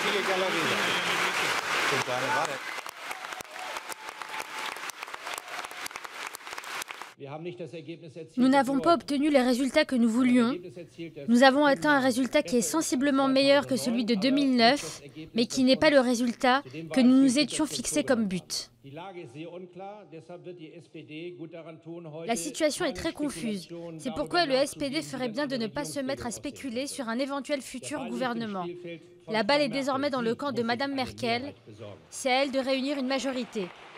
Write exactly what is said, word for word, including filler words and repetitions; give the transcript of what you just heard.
Nous n'avons pas obtenu les résultats que nous voulions. Nous avons atteint un résultat qui est sensiblement meilleur que celui de deux mille neuf, mais qui n'est pas le résultat que nous nous étions fixé comme but. La situation est très confuse. C'est pourquoi le S P D ferait bien de ne pas se mettre à spéculer sur un éventuel futur gouvernement. La balle est désormais dans le camp de Madame Merkel. C'est à elle de réunir une majorité.